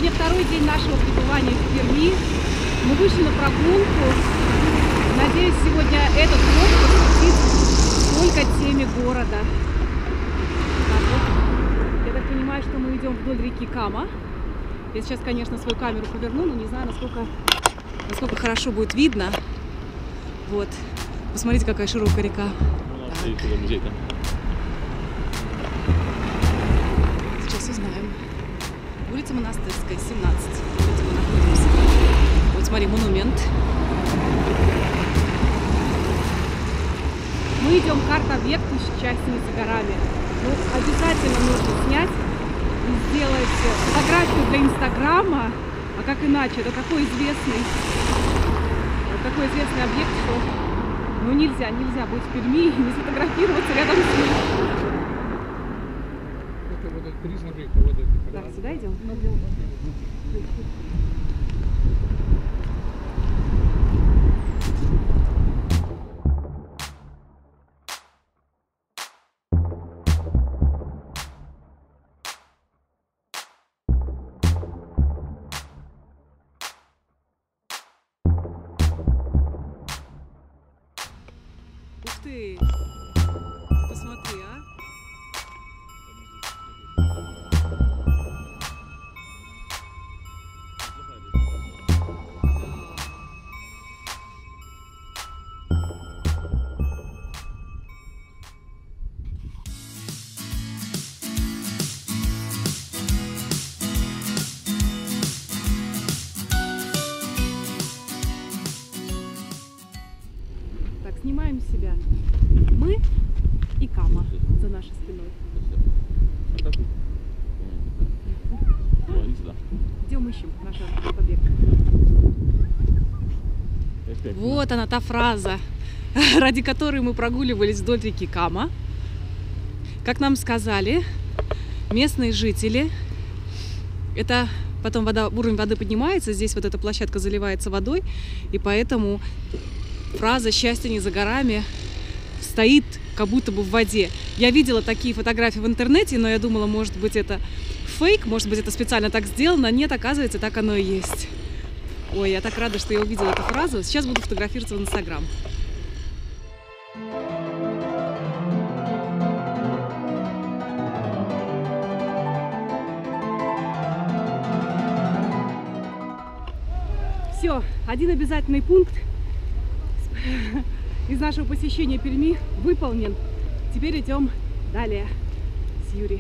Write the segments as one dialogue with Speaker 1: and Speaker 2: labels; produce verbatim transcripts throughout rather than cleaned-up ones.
Speaker 1: Сегодня второй день нашего пребывания в Перми. Мы вышли на прогулку. Надеюсь, сегодня этот влог посвятит только теме города. Так вот. Я так понимаю, что мы идем вдоль реки Кама. Я сейчас, конечно, свою камеру поверну, но не знаю, насколько, насколько хорошо будет видно. Вот. Посмотрите, какая широкая река. Сейчас узнаем. Улица Монастырская, семнадцать. Вот мы находимся. Вот смотри, монумент. Мы идем к арт-объекту с частями за горами. Ну, обязательно нужно снять и сделать фотографию для Инстаграма. А как иначе? Это такой известный, такой известный объект, что ну нельзя, нельзя быть в Перми и не сфотографироваться рядом с ним.
Speaker 2: Это вот этот признак река, вот это.
Speaker 1: Так, сюда идем? Ух ты! Посмотри, а! Так, снимаем себя. Мы и Кама за нашей спиной. Идем ищем наш побег. Вот она, та фраза, ради которой мы прогуливались вдоль реки Кама. Как нам сказали местные жители, это потом вода, уровень воды поднимается, здесь вот эта площадка заливается водой, и поэтому фраза «счастье не за горами» стоит как будто бы в воде. Я видела такие фотографии в интернете, но я думала, может быть, это фейк, может быть, это специально так сделано. Нет, оказывается, так оно и есть. Ой, я так рада, что я увидела эту фразу. Сейчас буду фотографироваться в Инстаграм. Все, один обязательный пункт из нашего посещения Перми выполнен. Теперь идем далее с Юрием.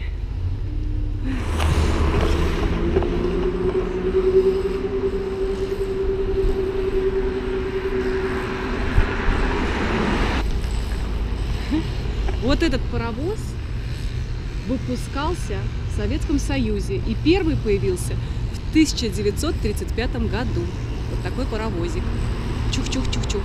Speaker 1: Вот этот паровоз выпускался в Советском Союзе и первый появился в тысяча девятьсот тридцать пятом году. Вот такой паровозик. Чух-чух-чух-чух.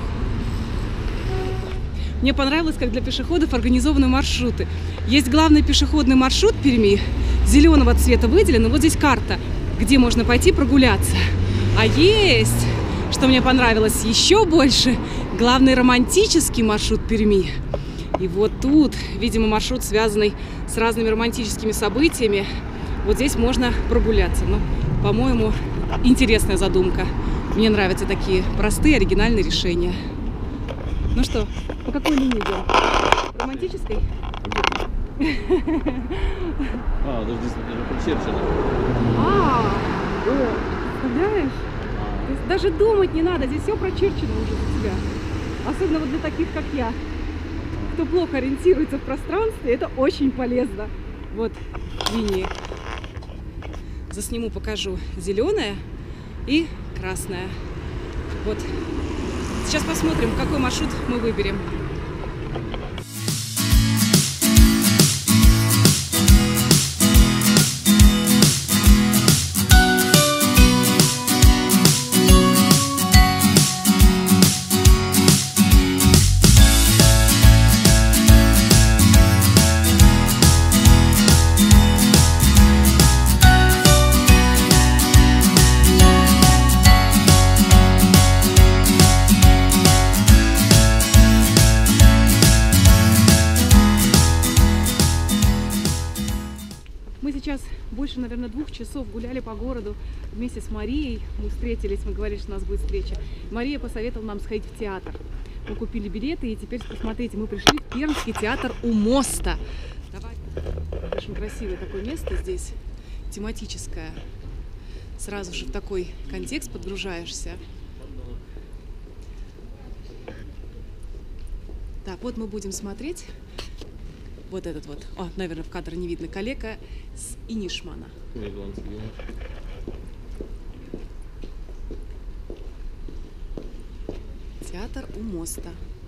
Speaker 1: Мне понравилось, как для пешеходов организованы маршруты. Есть главный пешеходный маршрут Перми, зеленого цвета выделен, и вот здесь карта, где можно пойти прогуляться. А есть, что мне понравилось еще больше, главный романтический маршрут Перми. И вот тут, видимо, маршрут, связанный с разными романтическими событиями. Вот здесь можно прогуляться. Ну, по-моему, интересная задумка. Мне нравятся такие простые, оригинальные решения. Ну что, по какой линии идем? Романтической?
Speaker 3: А, даже здесь прочерчено.
Speaker 1: А, о, представляешь? То есть даже думать не надо, здесь все прочерчено уже за тебя. Особенно вот для таких, как я, кто плохо ориентируется в пространстве, это очень полезно. Вот линии. Засниму, покажу. Зеленая и красная. Вот. Сейчас посмотрим, какой маршрут мы выберем. наверное, двух часов гуляли по городу вместе с Марией. Мы встретились, мы говорили, что у нас будет встреча. Мария посоветовала нам сходить в театр. Мы купили билеты, и теперь, посмотрите, мы пришли в Пермский театр у моста. Давай. Очень красивое такое место здесь, тематическое. Сразу же в такой контекст подгружаешься. Так, вот мы будем смотреть вот этот вот, о, наверное, в кадре не видно, коллега с Инишмана. Театр у моста.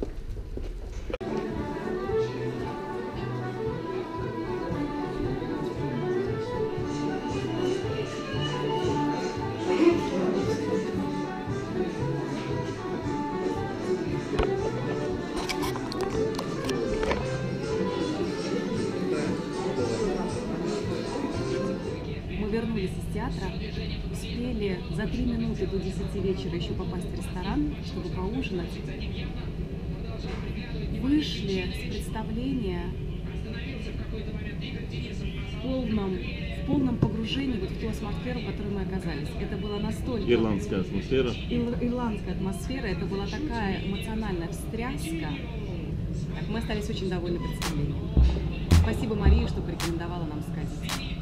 Speaker 1: Вернулись из театра, успели за три минуты до десяти вечера еще попасть в ресторан, чтобы поужинать. Вышли с представления в полном, в полном погружении вот в ту атмосферу, в которой мы оказались. Это было настолько...
Speaker 3: Ирландская атмосфера.
Speaker 1: Ир, ирландская атмосфера, это была такая эмоциональная встряска. Так, мы остались очень довольны представлением. Спасибо Марии, что порекомендовала нам сходить.